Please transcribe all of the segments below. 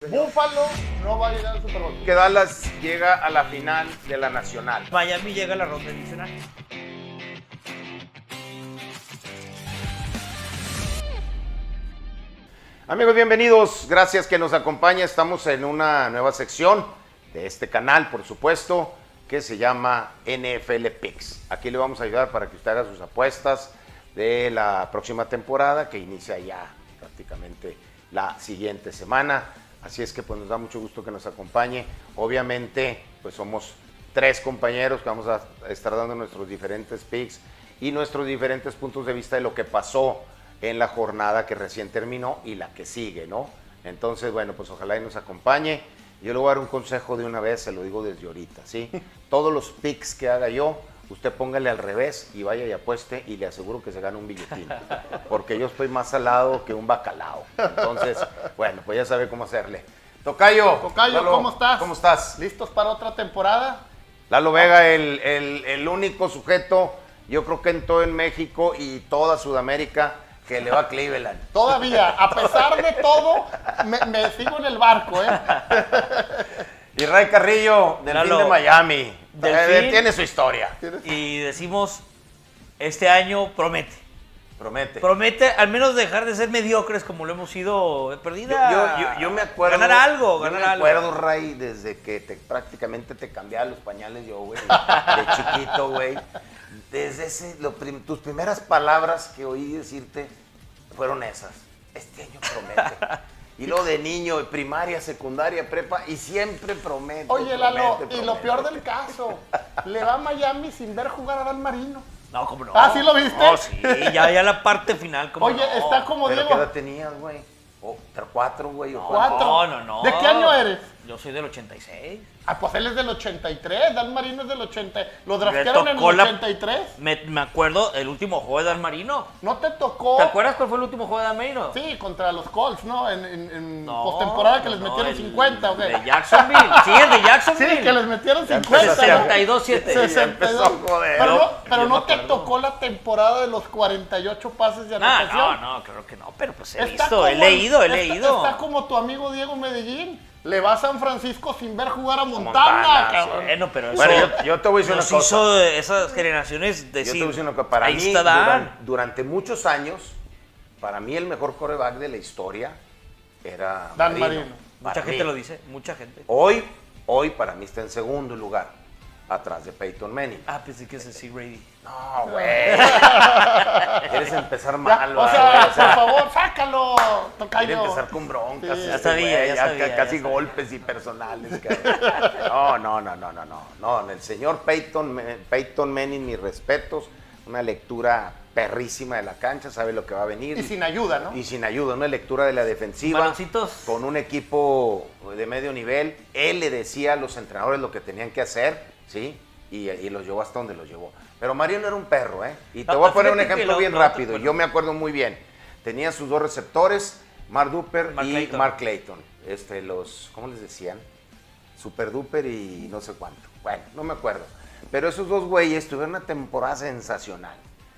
Búfalo no va a llegar al Super Bowl. Que Dallas llega a la final de la Nacional. Miami llega a la ronda divisional. Amigos, bienvenidos. Gracias que nos acompaña. Estamos en una nueva sección de este canal, por supuesto, que se llama NFL Picks. Aquí le vamos a ayudar para que usted haga sus apuestas de la próxima temporada, que inicia ya prácticamente la siguiente semana. Así es que pues nos da mucho gusto que nos acompañe. Obviamente, pues somos tres compañeros que vamos a estar dando nuestros diferentes picks y nuestros diferentes puntos de vista de lo que pasó en la jornada que recién terminó y la que sigue, ¿no? Entonces, bueno, pues ojalá y nos acompañe. Yo le voy a dar un consejo de una vez, se lo digo desde ahorita, ¿sí? Todos los picks que haga yo, usted póngale al revés y vaya y apueste y le aseguro que se gana un billetín. Porque yo estoy más salado que un bacalao. Entonces, bueno, pues ya sabe cómo hacerle. Tocayo, Lalo, ¿cómo estás? ¿Cómo estás? ¿Listos para otra temporada? Lalo Vega, el único sujeto, yo creo que en todo en México y toda Sudamérica, que le va a Cleveland. Todavía, a pesar de todo, me sigo en el barco, ¿eh? Y Ray Carrillo, del Lalo, fin de Miami. Delfín. Tiene su historia. Y decimos, este año promete. Promete. Promete al menos dejar de ser mediocres como lo hemos sido perdida. Yo me acuerdo. Ganar algo, yo ganar me algo. acuerdo, Ray, desde que prácticamente te cambiaba los pañales yo, güey. De chiquito, güey. Desde tus primeras palabras que oí decirte fueron esas. Este año promete. Y luego de niño, de primaria, secundaria, prepa, y siempre promete. Oye, Lalo, y lo peor del caso, le va a Miami sin ver jugar a Dan Marino. No, ¿cómo no? ¿Ah, sí lo viste? No, sí, ya la parte final. ¿Cómo Oye, no? está como ¿Pero Diego. qué edad tenías, güey? Oh, 4, güey. No, ¿Cuatro? No. ¿De qué año eres? Yo soy del 86. Ah, pues él es del 83, Dan Marino es del 80. ¿Lo Me draftearon en tocó el 83? Me acuerdo el último juego de Dan Marino. ¿No te tocó? ¿Te acuerdas cuál fue el último juego de Dan Marino? Sí, contra los Colts, ¿no? En No, postemporada que les no, metieron el 50, ¿ok? De Jacksonville. Sí, el de Jacksonville. Sí, que les metieron Ya 50. empezó. 62-7. Ya empezó a joder. Pero Yo no me te acuerdo. tocó la temporada de los 48 pases de anotación. No, claro que no, pero pues he Está visto, como he leído. Está como tu amigo Diego Medellín. Le va a San Francisco sin ver jugar a Montana, Montana, cabrón. Bueno, pero eso Bueno, yo te voy a decir una nos cosa. hizo esas generaciones Yo te decir, voy a decir una cosa. Para ahí mí, está Dan. durante muchos años, para mí el mejor quarterback de la historia era Dan Marino. Mucha Para gente mí. lo dice, mucha gente. Hoy para mí está en segundo lugar, atrás de Peyton Manning. Ah, pensé que es decir Brady. No, güey. Quieres empezar Ya, mal, o sea, por favor, sácalo, Quiere tocayo. empezar con broncas. Sí. Ya sabía, güey, ya sabía, casi ya golpes y personales. cabrón. No, el señor Peyton Manning, mis respetos. Una lectura perrísima de la cancha, sabe lo que va a venir. Y sin ayuda, ¿no? Y sin ayuda, una lectura de la defensiva. Baloncitos. Con un equipo de medio nivel. Él le decía a los entrenadores lo que tenían que hacer, ¿sí? Y los llevó hasta donde los llevó. Pero Mariano era un perro, ¿eh? Y te No, voy a poner un fíjate que ejemplo bien lo rápido. bueno. Yo me acuerdo muy bien. Tenía sus dos receptores, Mark Duper Mark y Clayton. Mark Clayton. ¿Cómo les decían? Super Duper y no sé cuánto. Bueno, no me acuerdo. Pero esos dos güeyes tuvieron una temporada sensacional.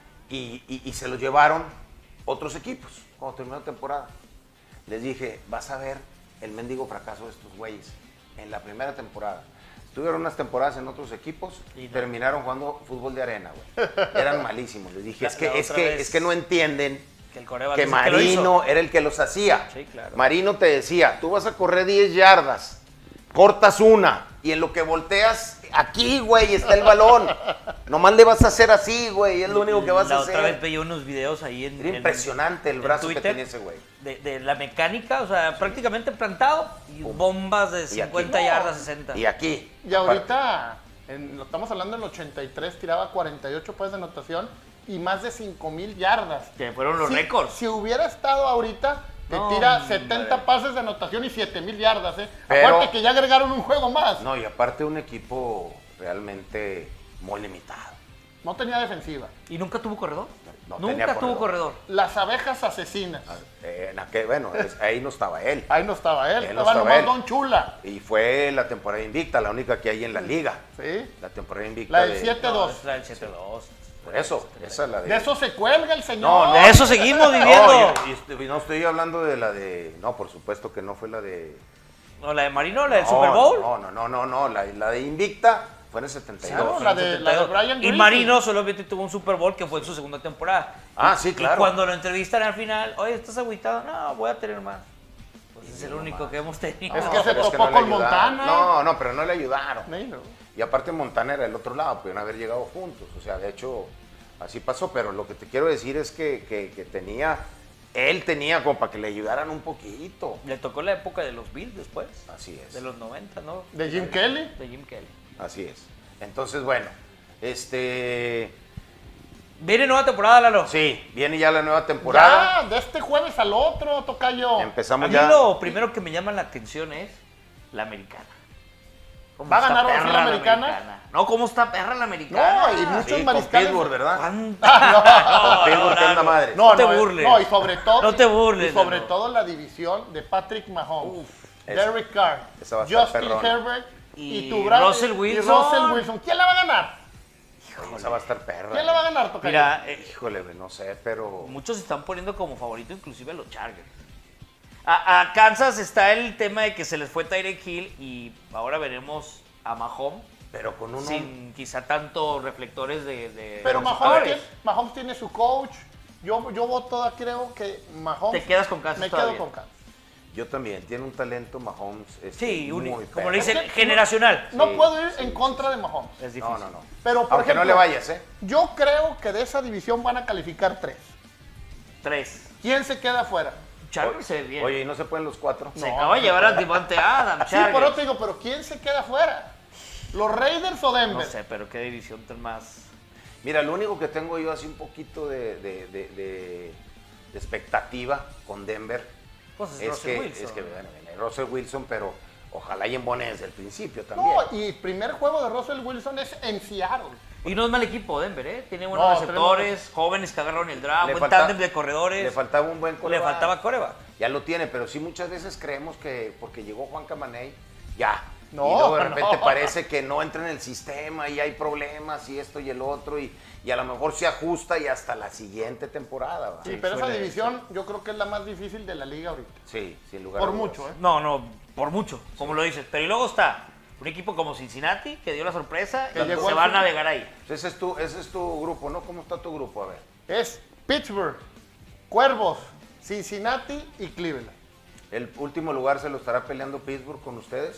Y se los llevaron otros equipos cuando terminó la temporada. Les dije, vas a ver el mendigo fracaso de estos güeyes en la primera temporada. Tuvieron unas temporadas en otros equipos y no. terminaron jugando fútbol de arena, güey. Eran malísimos. Les dije, La otra vez es que no entienden Que el coreback que dice que lo hizo. Marino era el que los hacía. Sí, claro. Marino te decía, tú vas a correr 10 yardas, cortas una, y en lo que volteas, aquí, güey, está el balón. Nomás le vas a hacer así, güey, es lo único que vas a La hacer. otra vez veía unos videos ahí en... Era impresionante el en brazo que Twitter tenía ese güey. de la mecánica, o sea, prácticamente plantado y bombas de Y aquí 50 no. yardas, 60. Y aquí. Y ahorita, estamos hablando del 83, tiraba 48 pases de anotación y más de 5,000 yardas. Que fueron los récords. Si hubiera estado ahorita, te No, tira hombre. 70 pases de anotación y 7,000 yardas, ¿eh? Pero- Acuérdate que ya agregaron un juego más. No, y aparte un equipo realmente muy limitado. No tenía defensiva. ¿Y nunca tuvo corredor? No tenía Nunca tuvo corredor. Las abejas asesinas. Ahí no estaba él. Ahí no estaba él, Él no estaba estaba nomás él. Don Chula. Y fue la temporada invicta, la única que hay en la liga. ¿Sí? La temporada invicta. La del 7-2. No, es la del 7-2. Por eso, esa es la de... De eso se cuelga el señor. No, De eso seguimos viviendo. No, no estoy hablando de la de... No, por supuesto que no fue la de ¿No, la de Marino, la del Super Bowl? No, la de Invicta fue en el 72. No, la de Brian Y Griffin. Marino solamente tuvo un Super Bowl que fue en su segunda temporada. Ah, sí, claro. Y cuando lo entrevistan al final, oye, ¿estás agüitado? No, voy a tener más. Pues es el único que hemos tenido. Es que No, se pero topó le con ayudaron. Montana. No, pero no le ayudaron. No. Y aparte Montana era del otro lado, pudieron haber llegado juntos. O sea, de hecho, así pasó. Pero lo que te quiero decir es que él tenía como para que le ayudaran un poquito. Le tocó la época de los Bills después. Así es. De los 90, ¿no? De Jim Kelly. De Jim Kelly. Así es. Entonces, bueno, ¿Viene nueva temporada, Lalo? sí, viene ya la nueva temporada. Ya, de este jueves al otro, tocayo. A Empezamos mí ya. lo primero que me llama la atención es la americana. ¿Cómo ¿Va a está ganar ahora sí perra la americana? No, ¿cómo está perra la americana? No, y muchos Sí, con mariscales. Pittsburgh, ¿verdad? ¿Cuánto? Pittsburgh, que anda madre. No te burles. No, y sobre todo. No te burles, Y sobre Lalo. todo la división de Patrick Mahomes, esa- Derek Carr, esa va a estar Justin perrona. Herbert Y tu Brad- Russell y Wilson. Russell Wilson. ¿Quién la va a ganar? Esa va a estar perra. ¿Quién la va a ganar, tocayo? Mira, Híjole, güey, no sé, pero... muchos se están poniendo como favorito, inclusive a los Chargers. A Kansas está el tema de que se les fue Tyreek Hill y ahora veremos a Mahomes Pero con uno... sin quizá tanto reflectores de Pero resultados. Mahomes tiene su coach. Yo voto, creo que Mahomes. Te quedas con Kansas Me todavía. quedo con Kansas. Yo también, tiene un talento Mahomes Sí, muy único. perro. Como le dicen, Es que generacional. No Sí, puedo ir sí, en contra de Mahomes. Es difícil. No. Pero, por Aunque ejemplo, no le vayas, ¿eh? Yo creo que de esa división van a calificar 3. 3. ¿Quién se queda afuera? Chargers se ve bien. Oye, ¿y no se pueden los 4? se acaba de llevar a Devontae Adams. Sí, por Chargers. eso te digo, pero ¿quién se queda afuera? ¿Los Raiders o No Denver? sé, pero qué división tan más. Mira, lo único que tengo yo así un poquito de expectativa con Denver Pues es es Russell que, Wilson. bueno, viene Russell Wilson, pero ojalá y embone desde el principio también. No, y el primer juego de Russell Wilson es en Seattle. Y no es mal equipo Denver, ¿eh? Tiene buenos No, receptores, jóvenes que agarraron el draft, Le buen falta- tándem de corredores. Le faltaba un buen Le coreback. faltaba coreback. Ya lo tiene, pero sí muchas veces creemos que porque llegó Juan Camaney, ya. No, y luego de repente no. parece que no entra en el sistema y hay problemas y esto y el otro y a lo mejor se ajusta y hasta la siguiente temporada. ¿va? Sí, pero esa suele- división yo creo que es la más difícil de la liga ahorita. Sí, sin lugar Por a dudas. mucho, ¿eh? No, por mucho, como lo dices. Pero y luego está un equipo como Cincinnati, que dio la sorpresa, Que y llegó se al va a final. navegar ahí. Ese es tu grupo, ¿no? ¿Cómo está tu grupo? A ver. Es Pittsburgh, Cuervos, Cincinnati y Cleveland. ¿El último lugar se lo estará peleando Pittsburgh con ustedes?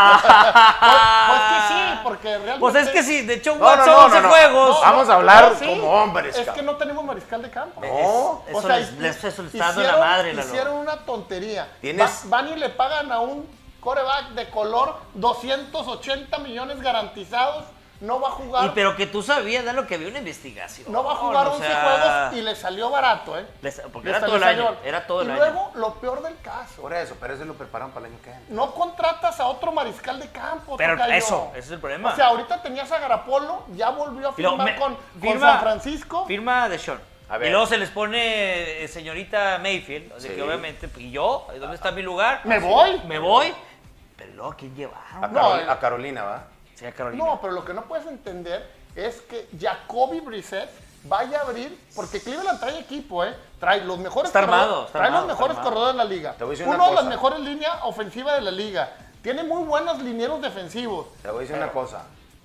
Pues que sí, porque realmente... Pues es que sí, de hecho, No, Watson no, 11 no. juegos. Vamos a hablar sí. como hombres, Es que cabrón. no tenemos mariscal de campo. No. Eso les está dando la hicieron- madre, Lalo. Hicieron una tontería. Tienes- Van y le pagan a un coreback de color 280 millones garantizados. No va a jugar. Pero que tú sabías de lo que había una investigación. No va a jugar o 11 sea, juegos y le salió barato, ¿eh? porque Le era todo el salió- año. Era todo el y año. luego, lo peor del caso, Por eso, pero ese lo preparan para el año que viene. no contratas a otro mariscal de campo. Pero tocayo. ese es el problema. O sea, ahorita tenías a Garapolo, ya volvió a Y luego firmar con firma- San Francisco. Firma de Sean. A ver. Y luego se les pone señorita Mayfield. O sea Sí. que obviamente, ¿y yo? ¿Dónde está mi lugar? Me voy. Me voy. Pero luego, ¿quién llevaron? No, A Carolina, ¿va? Sí, a Carolina. No, pero lo que no puedes entender es que Jacoby Brissett vaya a abrir, porque Cleveland trae equipo, ¿eh? Trae los mejores Está armado, corredores, está trae armado, los mejores está armado. corredores de la liga. Te voy a decir Uno una de las cosa. mejores líneas ofensivas de la liga. Tiene muy buenos linieros defensivos. Te voy a decir una cosa.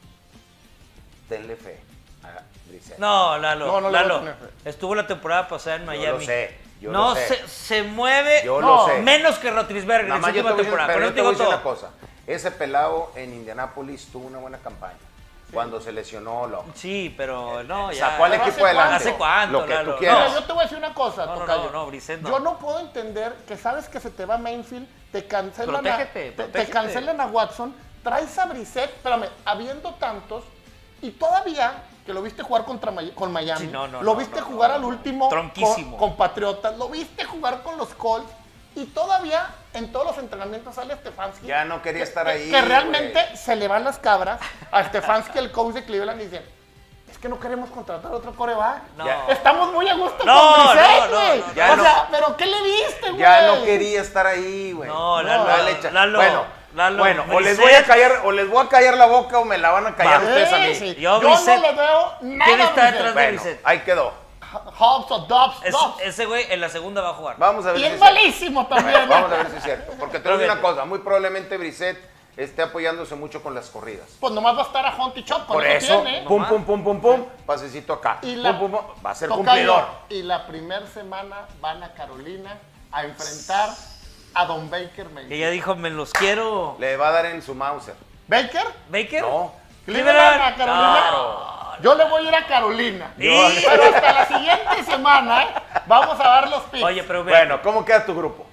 Tenle fe a Brissett. No, Lalo. No, no le voy a Lalo. tener fe. Estuvo la temporada pasada en Miami. Yo lo sé, yo no lo sé. Se mueve Yo lo sé. menos que Rotlisberger Nada en su más yo te última voy a decir, temporada. pero Con yo eso te voy a digo decir todo. una cosa. Ese pelado en Indianápolis tuvo una buena campaña. Cuando se lesionó, lo Sí, pero no, ya. sacó al ¿Pero equipo hace adelante. ¿Hace cuánto, Lo que Lalo? tú quieras. Mira, yo te voy a decir una cosa, No, tocayo. no, Brissett no. Yo no puedo entender que sabes que se te va Mainfield, te cancelan, Protégete, te protégete. cancelan a Watson, traes a Brissett, espérame, habiendo tantos, y todavía que lo viste jugar con Miami, Sí, no, lo viste jugar al último Tronquísimo. con Patriotas, lo viste jugar con los Colts, y todavía en todos los entrenamientos sale Stefanski. Ya no quería estar ahí, Que realmente güey. se le van las cabras a Stefanski, el coach de Cleveland, y dice, es que no queremos contratar otro coreback. No. Ya. Estamos muy a gusto No, con Brissett, no, güey. no, ya o no. sea, ¿pero qué le viste, güey? Ya no quería estar ahí, güey. No, Lalo, dale, Lalo, Bueno, o les Brissett. voy a callar, o les voy a callar la boca o me la van a callar Va. ustedes a mí. Sí. Yo, Yo Brissett, no le veo nada. ¿quién está Brissett. detrás de Bueno, Brissett? ahí quedó. Hobbs o Dobbs. Ese güey en la segunda va a jugar. Vamos a ver Y si es es cierto. malísimo también. Bueno, vamos a ver si es cierto. Porque te voy a decir una cosa, muy probablemente Brissett esté apoyándose mucho con las corridas. Pues nomás va a estar a Hunt y Chop, Por eso, tiene. pum, pum, pum, pum, pum, pasecito acá. Y Pum, pum, pum, va a ser Tocayo, cumplidor. Y la primera semana van a Carolina a enfrentar a Don Baker Que Mayfield. ya dijo, me los quiero. Le va a dar en su Mauser. ¿Baker? ¿Baker? No. Cleveland a Carolina. Claro. Yo le voy a ir a Carolina. Sí. Pero hasta la siguiente semana vamos a dar los picks. Oye, pero Bueno, ¿cómo queda tu grupo?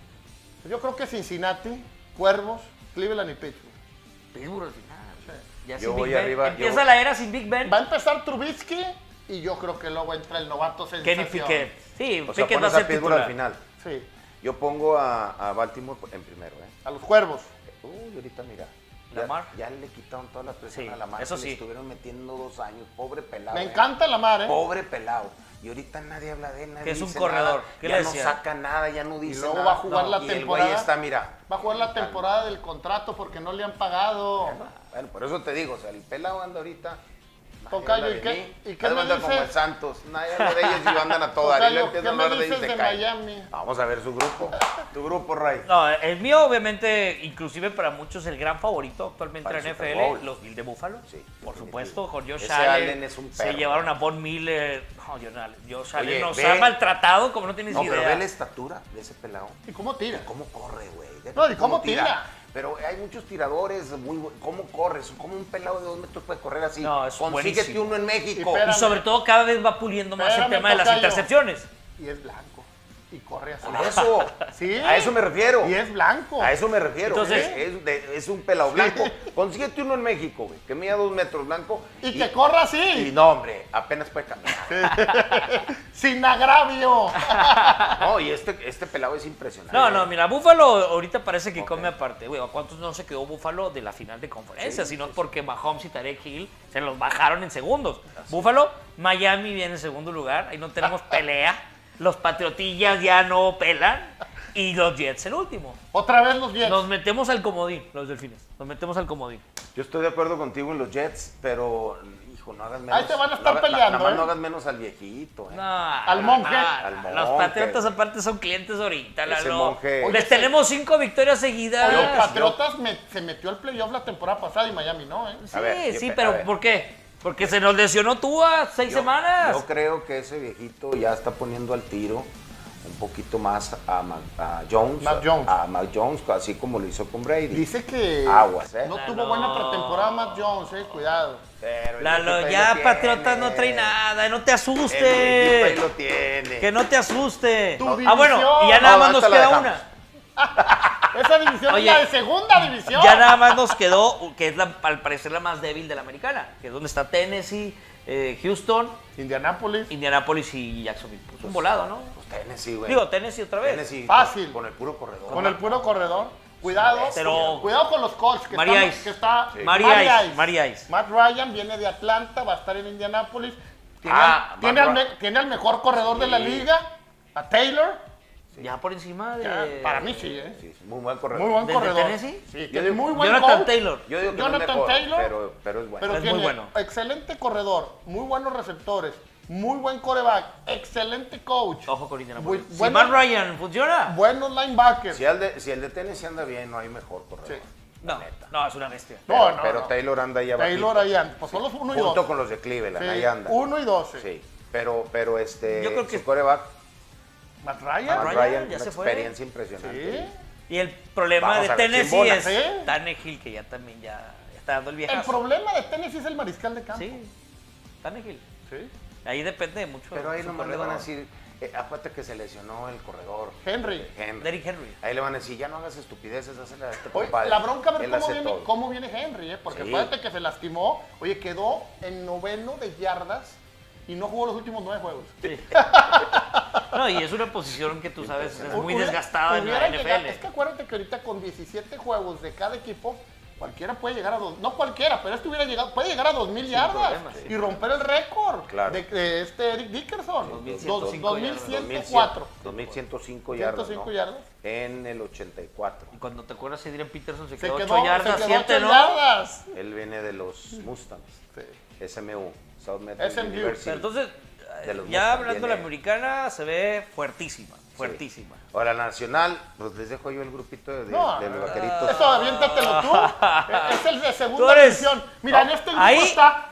Yo creo que Cincinnati, Cuervos, Cleveland y Pittsburgh. Pittsburgh al final. Ya Yo sin voy Big Ben. arriba, Empieza yo voy- la era sin Big Ben. Va a empezar Trubisky y yo creo que luego entra el novato sensación. Kenny Pickett. Sí, O sea, Pickett va a pones a ser Pittsburgh titular. al final. Sí, Yo pongo a Baltimore en primero, ¿eh? a los Cuervos. Uy, ahorita mira. Lamar. Ya le quitaron todas las presiones Sí, a Lamar. eso que sí. Le estuvieron metiendo 2 años. Pobre pelado. Me ¿eh? encanta la mar, ¿eh? Pobre pelado. Y ahorita nadie habla de él, nadie Que es un dice corredor. nada, ¿Qué ya le no decía? saca nada, ya no dice luego nada. va a jugar la y temporada. el güey está, mira. Va a jugar la temporada del contrato porque no le han pagado. Bueno, por eso te digo, o sea, el pelado anda ahorita. nadie Tocayo, habla ¿y de qué- mí. y qué Haz me cuenta como dices? el Santos. Nadie habla de ellos y andan a toda. Tocayo, Y le empiezan ¿qué a me hablar de ellos y dices se de caen. Miami? Vamos a ver su grupo. Tu grupo, Ray. No, el mío, obviamente, inclusive para muchos, el gran favorito actualmente Para en la el Super NFL, Bowl. los Bills de Buffalo. Sí, Por definitivo. supuesto, con Josh Ese Allen. Allen es un Se perro. llevaron a Von Miller. No, Josh Allen Oye, nos ve- ha maltratado como no tienes No, pero idea. ve la estatura de ese pelado. ¿Y cómo tira? ¿Cómo corre, güey? No, ¿y cómo tira? Pero hay muchos tiradores muy buenos. ¿Cómo corres? ¿Cómo un pelado de 2 metros puede correr así? No, es Consíguete buenísimo. uno en México. Y espera- Y sobre todo cada vez va puliendo más el Espérame, tema de las tocayo. intercepciones. Y es blanco. Y corre así. Por eso. Sí. A eso me refiero. Y es blanco. A eso me refiero. Entonces- es un pelado blanco. Consíguete uno en México, güey. Que mida 2 metros blanco. Y que corra así. Y no, hombre, apenas puede caminar. Sin agravio. No, y este pelado es impresionante. No, mira, Buffalo ahorita parece que Ok. come aparte. Güey, ¿a cuántos no se quedó Buffalo de la final de conferencia? Sí, Sino sí, porque Mahomes y Tarek Hill se los bajaron en segundos. Buffalo, Miami viene en segundo lugar. Ahí no tenemos pelea. Los Patriotillas ya no pelan. Y los Jets el último. Otra vez los Jets. Nos metemos al comodín, los Delfines. Nos metemos al comodín. Yo estoy de acuerdo contigo en los Jets, pero, hijo, no hagas menos. Ahí te van a estar no, peleando, nada más ¿eh? no hagas menos al viejito, ¿eh? No, Al monje. Al Los monje. Patriotas aparte son clientes ahorita, Ese Lalo. monje. Les Oye, tenemos 5 victorias seguidas. Oye, Yo- Patriotas se metió al playoff la temporada pasada y Miami no, ¿eh? Sí, A ver, sí, a pero ver. ¿por qué? Porque se nos lesionó Tua 6 semanas. Yo creo que ese viejito ya está poniendo al tiro un poquito más a Jones. Mac Jones. A Mac Jones, así como lo hizo con Brady. Dice que Aguas, ¿eh? no Ah, tuvo no. buena pretemporada Matt Jones, cuidado. Pero el Lalo, equipo ahí ya lo Patriotas tiene. no trae nada, no te El equipo ahí asuste. lo tiene. Que no te asuste. Tu Ah, bueno, y ya división. nada No, más nos esta la queda dejamos. una. Esa división Oye, es la de segunda división. Ya nada más nos quedó, que es al parecer la más débil de la americana, que es donde está Tennessee, Houston, Indianapolis. Indianapolis y Jacksonville. Pues un volado, ¿no? Pues Tennessee, güey. Digo, Tennessee otra vez. Tennessee, Fácil. Con el puro corredor. Con el puro corredor. Cuidado. Pero- Cuidado con los Colts. Que Mari están- Ice. que está Sí. Mari Mari Ice, Ice. Mari Ice. Matt Ryan viene de Atlanta, va a estar en Indianapolis. Tiene, Ah, tiene Matt al, Ryan. tiene al mejor corredor de la Sí. liga, a Taylor. Ya por encima de... Ya, para mí sí, ¿eh? Sí, muy buen corredor. Muy buen ¿Desde corredor. Tennessee? Sí, Yo tiene digo- muy buen Jonathan coach. Taylor. Yo digo que no es Jonathan mejor, Taylor. pero es bueno. Pero Es muy tiene bueno. excelente corredor, muy buenos receptores, muy buen coreback, excelente coach, Ojo con Indianapolis. Bu- Si bueno- Matt Ryan funciona. buenos linebackers. Si el de Tennessee anda bien, no hay mejor corredor. Sí. No, no, es una bestia. No, no, pero no. Taylor anda ahí abajo. Taylor ahí anda, pues son los 1 y 2. Junto con los de Cleveland, ahí anda. 1 y 2. Sí, pero Yo creo que- su coreback, Matt Ryan. Matt Ryan Ryan, ya una se fue. experiencia impresionante. Sí. Y el problema Vamos de a ver quién Tennessee bola. es Sí. Tannehill, que ya también ya está dando el El viejazo. problema de Tennessee es el mariscal de campo. Sí, Tannehill. Sí. Ahí depende mucho. Pero ahí su nomás le van a corredor. decir, acuérdate que se lesionó el corredor. Henry. Derrick Henry. Ahí le van a decir, ya no hagas estupideces, hazle a este Oye, compadre. la bronca a ver Él cómo hace viene, todo. cómo viene Henry, porque Sí. acuérdate que se lastimó. Oye, quedó en 9º de yardas y no jugó los últimos 9 juegos. Sí. No, y es una posición que tú sabes es muy Hubiera- desgastada en la hubiera llegado- NFL. Es que acuérdate que ahorita con 17 juegos de cada equipo, cualquiera puede llegar a no cualquiera, pero este hubiera llegado, puede llegar a 2000 yardas problema, sí. y romper el récord Claro. de este Eric Dickerson. 2105 2104. 2105 yardas, 105 ¿no? yardas. En el 84. Y cuando te acuerdas, Adrian Peterson se Se quedó quedó 8 yardas, se quedó 7, 8 ¿no? yardas. Él viene de los Mustangs. Sí. SMU, South Metro SMU. University. Pero entonces, de los ya Mustang hablando de la viene. americana, se ve fuertísima, fuertísima. Ahora, la nacional, pues les dejo yo el grupito de No, los vaqueritos. Eso, aviéntatelo tú. Es el de Tú segunda eres- división. Mira, en No, este grupo ahí- está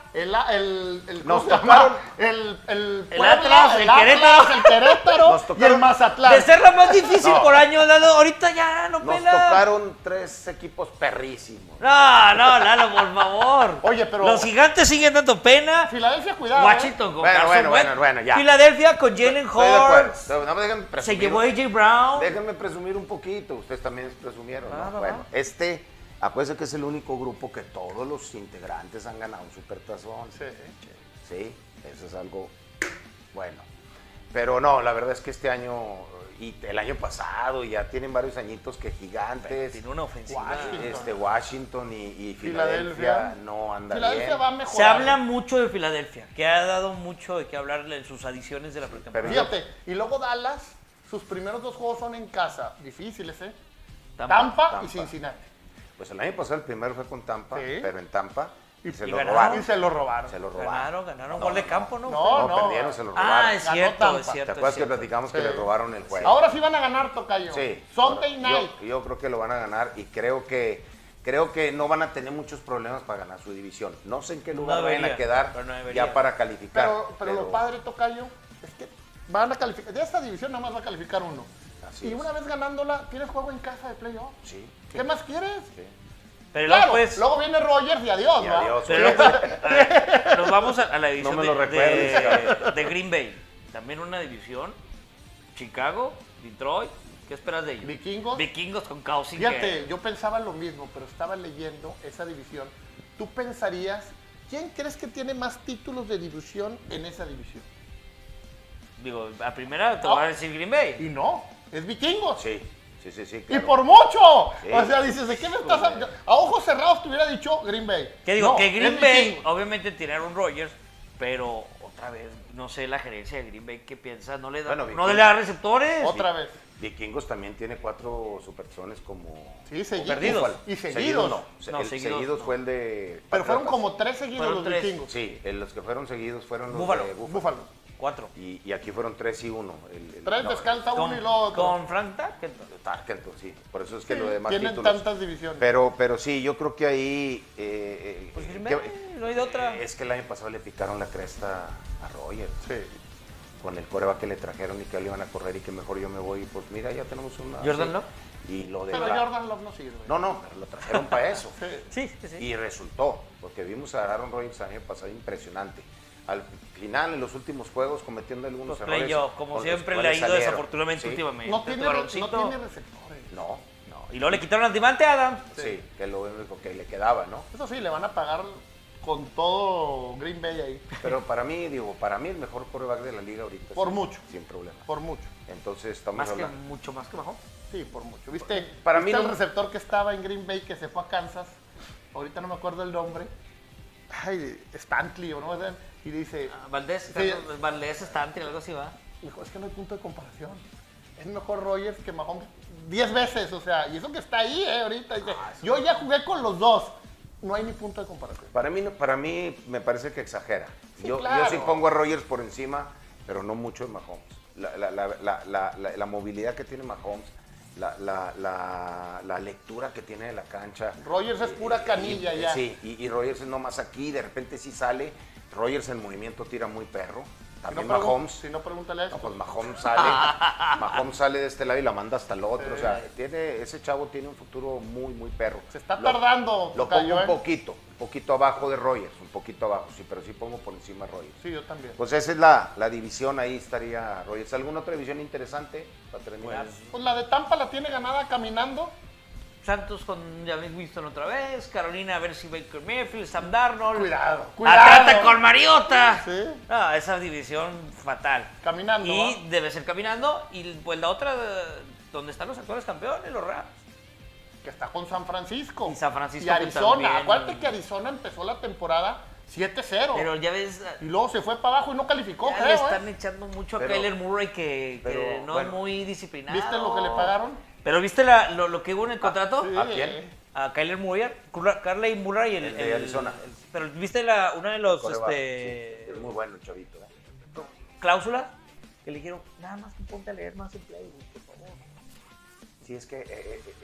Nos ¿cómo se llama? tocaron- el El Atlas, el Atlas, Querétaro. el Querétaro Nos y tocaron- el Mazatlán. De ser la más difícil No. por año, Lalo, ahorita ya no Nos pela. tocaron 3 equipos perrísimos. No, Lalo, por favor. Oye, pero- Los gigantes siguen dando pena. Filadelfia, cuidado. Washington con Bueno, Carson Wentz. bueno, ya. Filadelfia con Jalen Estoy de acuerdo. Hurts. No, déjenme Se presumir. llevó a AJ Brown. Déjenme presumir un poquito. Ustedes también presumieron, ¿no? Claro, Bueno, acuérdense que es el único grupo que todos los integrantes han ganado un supertazón. Sí. Sí, eso es algo bueno. Pero no, la verdad es que este año y el año pasado ya tienen varios añitos que Gigantes, Tiene una ofensiva. Washington y Filadelfia. Filadelfia no anda Filadelfia bien. va a mejorar. Se habla mucho de Filadelfia, que ha dado mucho de qué hablarle en sus adiciones de la pretemporada. Pero Fíjate, y luego Dallas, sus primeros 2 juegos son en casa. Difíciles, ¿eh? Tampa y Cincinnati. Pues el año pasado el primero fue con Tampa, Sí. pero en Tampa y se y lo ganaron. robaron. Y se lo robaron. Se lo robaron. Ganaron gol de campo, ¿no? No, No, perdieron, se lo robaron. Ah, es Ganó cierto, Tampa. es ¿Te cierto. acuerdas es que cierto. platicamos que Sí. le robaron el juego? Ahora sí van a ganar, Tocayo. Sí. Sunday Ahora, night. Yo creo que lo van a ganar y creo que no van a tener muchos problemas para ganar su división. No sé en qué lugar No vayan a debería, quedar pero no debería. ya para calificar. Pero lo padre, Tocayo, es que van a calificar. De esta división nada más va a calificar uno. Así Y es. una vez ganándola, tienes juego en casa de playoff. Sí. ¿Qué más quieres? Sí. Pero Claro, pues, luego viene Rogers y adiós, Y ¿va? adiós. pero luego, a ver, nos vamos a la división No me lo de recuerdes, de Green Bay. También una división. Chicago, Detroit. ¿Qué esperas de ellos? Vikingos. Vikingos con Cousins. Fíjate, yo pensaba lo mismo, pero estaba leyendo esa división. Tú pensarías, ¿quién crees que tiene más títulos de división en esa división? Digo, a primera te voy a decir Green Bay. Y no, es Vikingos. Sí. Y claro. por mucho. Sí. O sea, dices, ¿de qué me estás hablando? A ojos cerrados te hubiera dicho Green Bay. ¿Qué digo? No, Que es Green Bay, Vikingos. obviamente tiraron Rodgers, pero otra vez, no sé la gerencia de Green Bay qué piensa, no le da, Bueno, no le da receptores. Otra vez. Vikingos también tiene 4 superzones como... Sí, seguidos. perdidos. Y seguidos. no. No, El seguidos seguidos no. fue el de... Pero fueron Patriotas. como 3 seguidos Fueron los 3. vikingos. Sí, los que fueron seguidos fueron los Búfalo. de Búfalo. Búfalo. 4. Y aquí fueron 3 y 1. 3 descansa uno y luego otro. Con Frank Tarkenton. Tarkenton, sí. Por eso es que Sí, lo demás tienen títulos. tantas divisiones. Pero sí, yo creo que ahí... Pues Green Bay, no hay de otra. Es que el año pasado le picaron la cresta a Rogers. Sí. Con el coreback que le trajeron y que le iban a correr y que mejor yo me voy. Y pues mira, ya tenemos una... ¿Jordan sí. Love? Y lo de... Pero Jordan Love no sirve. No, pero lo trajeron para eso. Sí. Sí. Y resultó, porque vimos a Aaron Rodgers el año pasado impresionante. Al final, en los últimos juegos, cometiendo algunos Los errores. playoffs, como con los siempre le ha cuales ido salieron. desafortunadamente Sí. últimamente. No tiene Varoncito. receptores. No, No. Y luego le quitaron al Devante Adams. sí, que lo único que le quedaba, ¿no? Eso sí, le van a pagar con todo Green Bay ahí. Pero para mí el mejor quarterback de la liga ahorita. Por sí, mucho. Sin problema. Por mucho. Entonces estamos Más que, hablando. mucho más que Mahomes. Sí, por mucho. ¿Viste, Para ¿viste mí el no- receptor que estaba en Green Bay que se fue a Kansas? Ahorita no me acuerdo el nombre. Ay, Stanley o no. Y dice, Valdés, Sí. Valdés Stantry, algo así va. dijo, es que no hay punto de comparación. Es mejor Rogers que Mahomes 10 veces, o sea, y eso que está ahí, ahorita. Dice, yo ya jugué con los dos. No hay ni punto de comparación. Para mí me parece que exagera. Sí, yo claro. sí pongo a Rodgers por encima, pero no mucho en Mahomes. La movilidad que tiene Mahomes, la lectura que tiene de la cancha. Rogers es pura canilla ya. Sí, y Rodgers es nomás aquí, de repente sí sale. Rodgers en movimiento tira muy perro. También Mahomes. Si no, pregúntale a No, esto. pues Mahomes sale de este lado y la manda hasta el otro. O sea, ese chavo tiene un futuro muy, muy perro. Se está tardando, Lo Tocayo, pongo un poquito abajo de Rodgers, un poquito abajo, sí, pero sí pongo por encima a Rodgers. Sí, yo también. Pues esa es la división, ahí estaría Rodgers. ¿Alguna otra división interesante para terminar? Pues la de Tampa la tiene ganada caminando. Santos con James Winston otra vez. Carolina a ver si Baker Mayfield, Sam Darnold. Cuidado. Atlanta con Mariota. Sí. Ah, esa división fatal. Caminando, Y ¿va? debe ser caminando. Y pues la otra, donde están los actuales campeones, los Rams. Que está con San Francisco. Y San Francisco Y que Arizona. también. Acuérdate que Arizona empezó la temporada 7-0. Pero ya ves, Y luego se fue para abajo y no calificó, ya le creo, están echando mucho a Pero- Kyler Murray que pero, no bueno. es muy disciplinado. ¿Viste lo que le pagaron? Pero ¿viste lo que hubo en el contrato? Sí. ¿A quién? A Kyler Murray, Carly Murray, El de Arizona. pero ¿viste una de los, Coreback, sí. Es muy bueno el chavito. cláusulas que le dijeron, nada más que ponte a leer más en Playbook, por favor. Sí, es que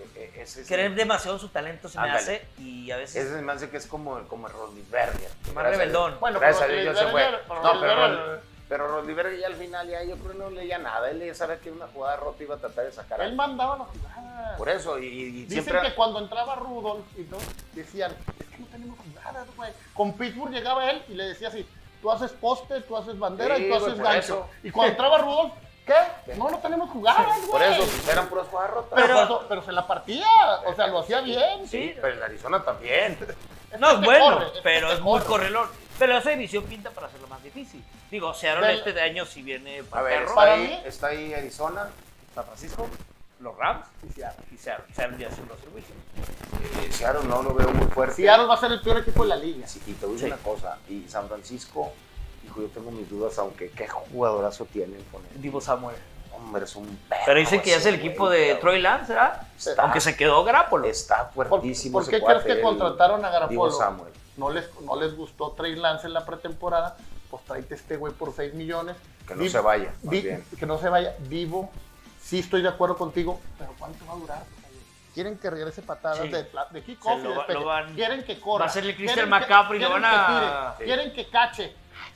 ese Querer demasiado su talento se me Ándale. hace y a veces ese me hace que es como el Rodlisberger. más rebeldón. Bueno, Gracias a pero Dios ya se fue. Rodlisberger- No, Rodlisberger- pero Rodlisberger ya al final ya yo creo que no leía nada. Él ya sabía que una jugada rota iba a tratar de sacar Él algo. mandaba las jugadas. Por eso, y Dicen siempre... que cuando entraba Rudolph y todo, decían, es que no tenemos jugadas, güey. Con Pittsburgh llegaba él y le decía así, tú haces poste, tú haces bandera Sí, y tú güey, haces por gancho. eso. Y cuando entraba Rudolph, ¿qué? No tenemos jugadas, güey. Por eso, pues eran puras jugadas rotas. Pero se la partía, o sea, lo hacía bien. Sí. Pero el Arizona también. No es te bueno, corre, pero te es muy corre. correlón. Pero esa división pinta para hacerlo más difícil. Digo, Seattle Del- este de año si viene A para ver, perro. para mí- está ahí Arizona, San Francisco. Los Rams Y Seattle. y Seattle ya es un Russell Wilson. Seattle no lo veo muy fuerte. Seattle va a ser el peor equipo de la liga. Sí, y te voy a decir Sí. una cosa. Y San Francisco, hijo, yo tengo mis dudas, aunque qué jugadorazo tienen con él. Divo Samuel. Hombre, es un perro. Pero dicen que ya es ese el equipo güey, de cabrón. Troy Lance, ¿verdad? Está- Aunque se quedó Garoppolo. Está ¿Por, fuertísimo. por ese qué crees cuate, que el contrataron a Divo Garapolo? Samuel. No les gustó Trey Lance en la pretemporada, pues tráete este güey por 6 millones. Que no se vaya, más bien. Que no se vaya. Divo, sí estoy de acuerdo contigo, pero ¿cuánto va a durar? Quieren que regrese patadas Sí. de kickoff Se y lo de va- despeje. lo van- Quieren que corra. va a ser el Christian Quieren que- McCaffrey, lo quieren van a- que tire, Sí. quieren que cache.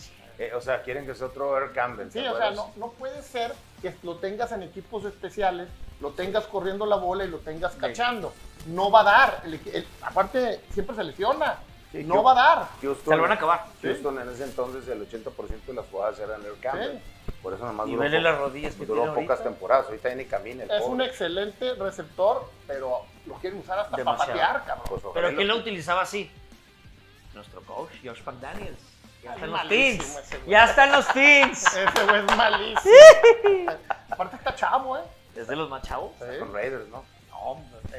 O sea, quieren que sea otro Earl Campbell. Sí, ¿te o sea, acuerdas? no puede ser que lo tengas en equipos especiales, lo tengas corriendo la bola y lo tengas cachando. No va a dar. Aparte, siempre se lesiona. Sí, No va a dar. Houston, Se lo van a acabar. Houston en ese entonces el 80% de las jugadas eran Earl Campbell. Por eso nomás Y duró, vele las rodillas que duró tiene pocas ahorita. temporadas. Ahorita ya ni camina el Es un pobre. excelente receptor, pero lo quieren usar hasta para Demasiado. patear, cabrón. Pues, ojalá Pero y ¿quién lo- lo utilizaba así? Nuestro coach, Josh McDaniels. Ya Ay, están los malísimo Pins. ese güey. Ya están los Pins. Ese güey es malísimo. Aparte está chavo, ¿eh? Es de los más chavos. Sí. Con Raiders, ¿no? No,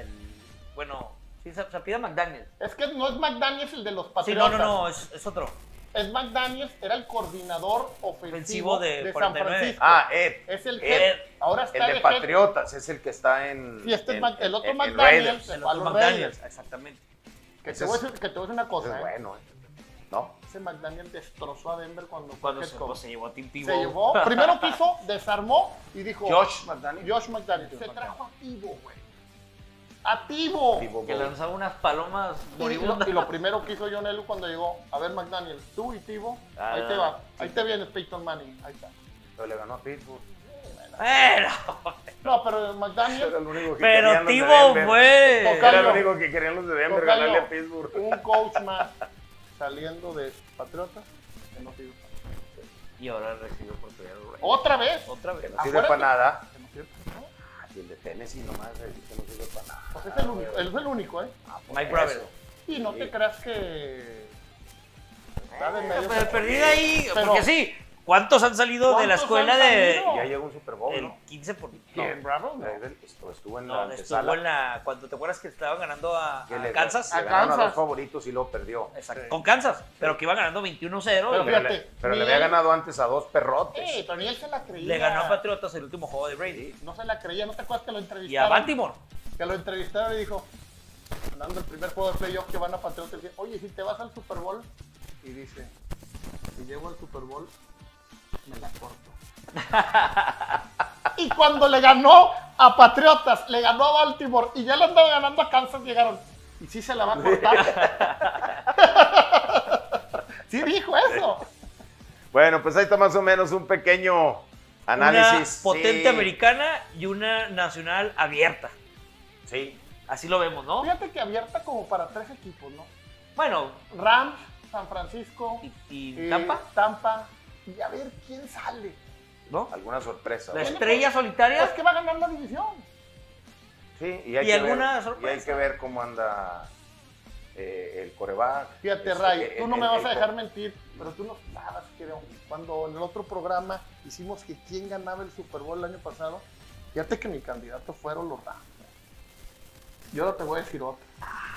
bueno, sí, se apellida McDaniels. Es que no es McDaniels el de los Sí, Patriotas. no, es otro. Es McDaniels, era el coordinador ofensivo Ofensivo de San 49. Francisco. Ah, Ed. Es el Ed. head. Ahora está El de head. Patriotas es el que está en. Sí, este es el otro en McDaniels. Raiders. El a otro los McDaniels, Raiders. exactamente. Que Ese te voy a es- decir una Ese cosa, es ¿eh? bueno, ¿no? Ese McDaniels destrozó a Denver cuando Cuando fue se, head coach. pues, se llevó a Tim Se Tebow. llevó, primero quiso, desarmó y dijo... Josh McDaniels. Josh McDaniels. Se trajo a Tivo, güey. A Tivo. Tipo, Que lanzaba unas palomas Y moribundas. lo primero que hizo John Elway cuando llegó, a ver McDaniels, tú y Tivo, Ah, ahí te va, ahí te vienes Peyton Manning, ahí está. Pero le ganó a Pittsburgh. Pero, No, pero Era McDaniels, el único que pero querían los de Tebow Denver. fue. Tocayo. Era lo único que querían los de Denver, Tocayo, ganarle a Pittsburgh. un coach más saliendo de Patriotas, que no sirve para nada. Y ahora recibió oportunidad. ¿Otra vez? Otra vez. No sirve Acuérdate. para nada. Que no sirve, ¿no? Y el de Tennessee nomás, que no sirve para nada. Pues es el único, él es el único, ¿eh? Mike Eso. Bravel. Y no te creas que... está de medio- Pero perdí de ahí, Pero- porque sí. ¿Cuántos han salido de la ¿Cuántos escuela han de. salido? Ya llegó un Super Bowl, El ¿no? 15 por. ¿Quién, Bravo? No. Estuvo en la No, antesala. estuvo en la. Cuando te acuerdas que estaban ganando a Que le- Kansas. le ganaron a Kansas. dos favoritos y luego perdió. Exacto. Sí. Con Kansas, pero que iba ganando 21-0. Pero y fíjate, Pero ni le había él- ganado antes a dos perrotes. Sí, pero ni él se la creía. le ganó a Patriotas el último juego de Brady. No se la creía, ¿no te acuerdas que lo Y a entrevistaron? Baltimore. Que lo entrevistaron y dijo, ganando el primer juego de playoff que van a Patriotas, dice, oye, si te vas al Super Bowl, y dice, si llego al Super Bowl, me la corto. Y cuando le ganó a Patriotas, le ganó a Baltimore, y ya le andaba ganando a Kansas, llegaron, y sí se la va a cortar. Sí dijo eso. Bueno, pues ahí está más o menos un pequeño análisis. Una potente Sí. americana y una nacional abierta. Sí. Así lo vemos, ¿no? Fíjate que abierta como para 3 equipos, ¿no? Bueno, Rams, San Francisco, y Tampa, Tampa, y a ver quién sale. ¿no? Alguna sorpresa. La ¿no? estrella solitaria. Es que va a ganar la división. Sí, ¿Y hay que alguna ver, sorpresa? Y hay que ver cómo anda el coreback. Fíjate, Ray, tú no me vas a dejar mentir, pero tú no sabes, creo. Cuando en el otro programa hicimos que quién ganaba el Super Bowl el año pasado, fíjate que mi candidato fueron los Rams. Yo ahora te voy a decir otro.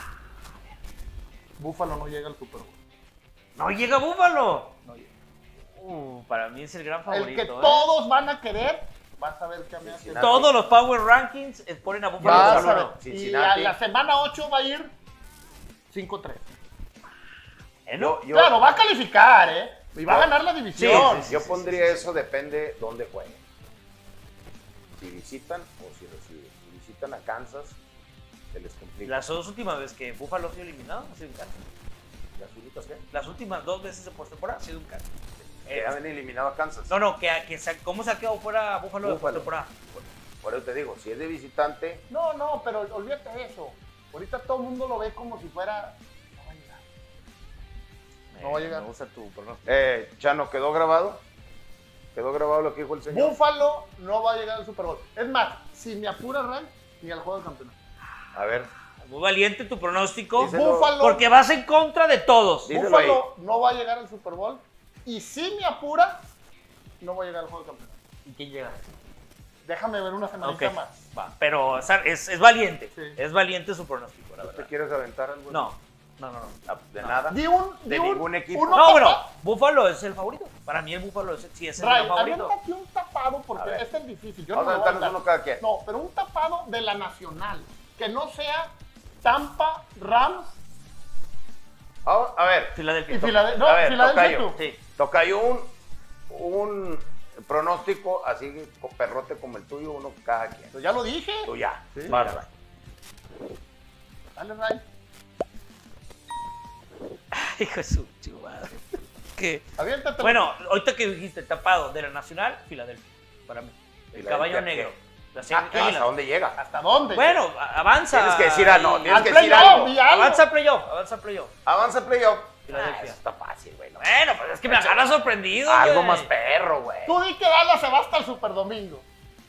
Búfalo no llega al Super Bowl. No llega Búfalo. No llega. Para mí es el gran favorito. El que ¿eh? todos van a querer, vas a ver qué me hace. Cincinnati. Todos los Power Rankings ponen a Búfalo Vas como a ver. uno. Y Cincinnati. a la semana 8 va a ir 5-3. ¿No? Yo- Claro, va a calificar, ¿eh? Y va a ganar la división. Yo pondría eso, depende dónde jueguen. Si visitan o si reciben. Si visitan a Kansas, se les complica. Las dos últimas veces que Buffalo ha sido eliminado, ha sido un caso. ¿Las únicas qué? Las últimas 2 veces de postemporada ha sido un caso. Que han eliminado a Kansas. No, ¿cómo se ha quedado fuera Buffalo de postemporada? Por eso te digo, si es de visitante, No, pero olvídate de eso. Ahorita todo el mundo lo ve como si fuera... No va a llegar. No va a llegar. Me gusta tu pronóstico. Chano, ¿quedó grabado? ¿Quedó grabado lo que dijo el señor? Buffalo no va a llegar al Super Bowl. Es más, si me apura Ray, ni al juego de campeonato. A ver, Muy valiente tu pronóstico. Díselo. Buffalo, Porque vas en contra de todos. Díselo Buffalo no va a llegar al Super Bowl. Y si me apura, no va a llegar al juego de campeonato. ¿Y quién llega? Déjame ver una semanita Ok, más. va. Pero o sea, es valiente. Sí. Es valiente su pronóstico, la ¿te verdad. quieres aventar algo? No. ¿De nada? Di un, De di un- ningún equipo. uno No, tapa- bueno, Buffalo es el favorito. Para mí el Buffalo sí es el Ray, favorito. aviéntate un tapado A porque ver. este es difícil. Yo Vamos a no me voy a aventarnos aventar. uno cada quien. No, pero un tapado de la nacional. Que no sea Tampa, Rams A ver, Filadelfia. y Filadelfia. No, a ver, Filadelfia tocayo. tú. Sí. Tocayo un pronóstico así perrote como el tuyo, uno cada quien. Pues ya lo dije. Tú ya. Sí. Vas, Mira. Ray. Dale, Ray. Hijo de su chivada. ¿Qué? Aviéntate. Bueno, ahorita que dijiste tapado de la Nacional, Filadelfia. Para mí. El Filadelfia, caballo ¿qué? negro. Las ¿Hasta Águilas. dónde llega? ¿Hasta dónde? Bueno, avanza. Tienes que decir, no, tienes Al que decir playoff, algo. di algo. Avanza a playoff, avanza a playoff. Avanza playoff. Filadelfia. Eso está fácil, güey. no. Bueno, pues es que me agarra sorprendido. Algo güey. más perro, güey. Tú di que Dallas se va hasta el Super Domingo.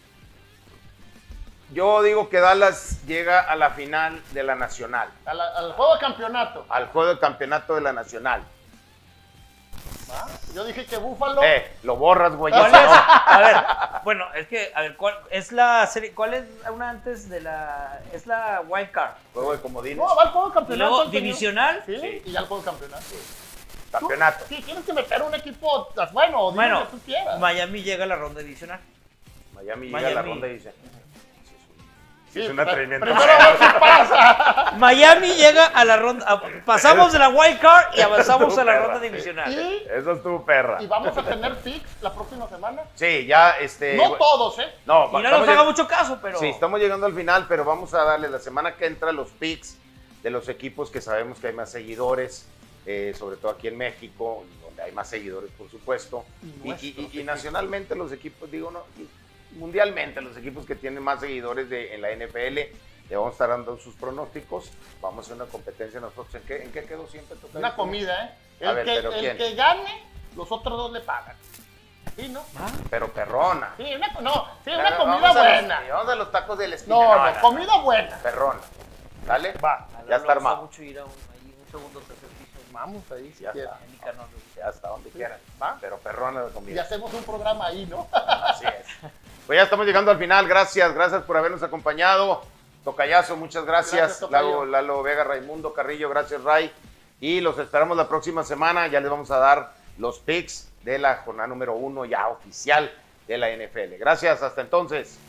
Yo digo que Dallas llega a la final de la Nacional, Al juego de campeonato. al juego de campeonato de la Nacional. ¿Va? Yo dije que Buffalo. Lo borras, güey. ¿Cuál es? A ver, bueno, es que, a ver, ¿cuál es la serie? ¿Cuál es una antes de la? Es la Wild Card. Juego de comodines. No, va al juego de Y campeonato. luego el señor. divisional. Sí, Sí. y ya al juego de campeonato. Campeonato. Sí, tienes que meter un equipo, bueno, dime Bueno, lo que tú quieras. Miami llega a la ronda divisional. Miami llega a la Miami. ronda y dice. Sí, es un atrevimiento. Primero a ver qué pasa. Miami llega a la ronda. Pasamos de la Wild Card y avanzamos a la Perra. ronda divisional. Eso estuvo perra. Y vamos a tener picks la próxima semana. Sí, ya No todos, ¿eh? No, Y no estamos nos haga lleg- mucho caso, pero. Sí, estamos llegando al final, pero vamos a darle la semana que entra los picks de los equipos que sabemos que hay más seguidores, sobre todo aquí en México, donde hay más seguidores, por supuesto. Y nacionalmente los equipos, digo, no, y mundialmente los equipos que tienen más seguidores en la NFL, le vamos a estar dando sus pronósticos. Vamos a hacer una competencia nosotros. ¿En qué quedó siempre? Tocayo? Una comida, ¿eh? A ver, pero el ¿quién? que gane, los otros dos le pagan. ¿Sí, no? Pero perrona. Sí, una Vamos comida a los- buena. Vamos a los tacos del esquina. No, comida buena. Perrona. ¿Dale? Va. Ya está armado. mucho ir a un segundo tercer piso. Vamos ahí, si Ya quieres. está. En Nicanor. Ya hasta donde quieran. ¿Va? Pero perrona la Y comida. hacemos un programa ahí, ¿no? Así es. Pues ya estamos llegando al final. Gracias por habernos acompañado. Tocayazo, muchas gracias. Gracias, Tocayo. Lalo Vega, Raimundo Carrillo, gracias, Ray. Y los esperamos la próxima semana. Ya les vamos a dar los picks de la jornada número 1 ya oficial de la NFL. Gracias, hasta entonces.